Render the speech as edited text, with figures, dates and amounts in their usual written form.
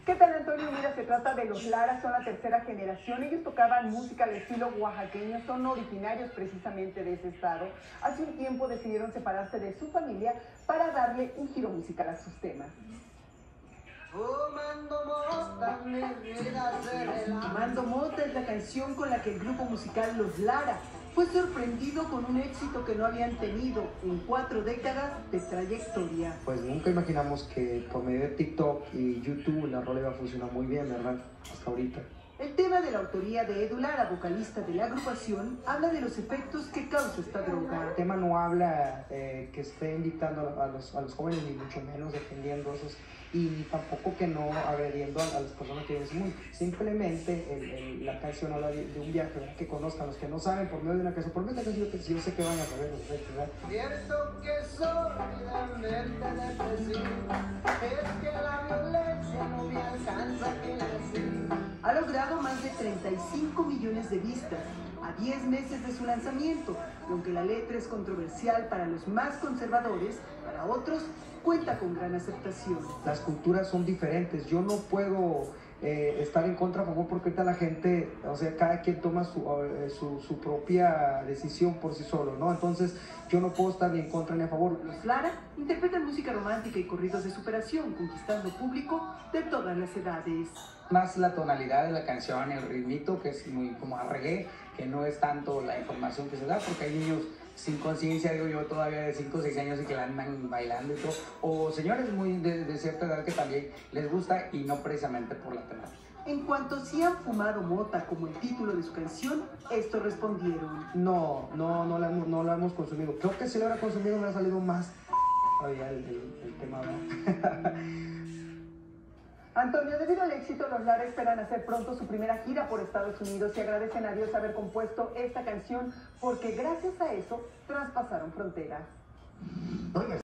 ¿Qué tal, Antonio? Mira, se trata de los Lara, son la tercera generación. Ellos tocaban música de estilo oaxaqueño, son originarios precisamente de ese estado. Hace un tiempo decidieron separarse de su familia para darle un giro musical a sus temas. Fumando mota es la canción con la que el grupo musical Los Lara fue sorprendido con un éxito que no habían tenido en 4 décadas de trayectoria. Pues nunca imaginamos que por medio de TikTok y YouTube la rola iba a funcionar muy bien, ¿verdad? Hasta ahorita. El tema de la autoría de Edu Lara, vocalista de la agrupación, habla de los efectos que causa esta droga. El tema no habla que esté invitando a los jóvenes, ni mucho menos defendiendo esos, y tampoco que no agrediendo a las personas que viven ese mundo. Simplemente la canción habla de un viaje, ¿verdad? Que conozcan los que no saben por medio de una canción. Por medio de una canción yo sé que van a saber los efectos, ¿verdad? Cierto que soy realmente depresivo, es que la violencia no me alcanza a decir. Ha logrado más de 35 millones de vistas a 10 meses de su lanzamiento, y aunque la letra es controversial para los más conservadores, para otros cuenta con gran aceptación. Las culturas son diferentes, yo no puedo estar en contra a favor porque ahorita la gente, o sea, cada quien toma su propia decisión por sí solo, ¿no? Entonces yo no puedo estar ni en contra ni a favor. Los Lara interpretan música romántica y corridos de superación, conquistando público de todas las edades. Más la tonalidad de la canción, el ritmito, que es muy como a reggae, que no es tanto la información que se da, porque hay niños sin conciencia, digo yo, todavía de 5 o 6 años y que la andan bailando y todo, o señores muy de cierta edad que también les gusta y no precisamente por la temática. En cuanto a si han fumado mota como el título de su canción, estos respondieron: No la hemos consumido. Creo que si lo hubiera consumido me ha salido más todavía el tema, ¿verdad? Antonio, debido al éxito, los Lara esperan hacer pronto su primera gira por Estados Unidos y agradecen a Dios haber compuesto esta canción porque gracias a eso traspasaron fronteras.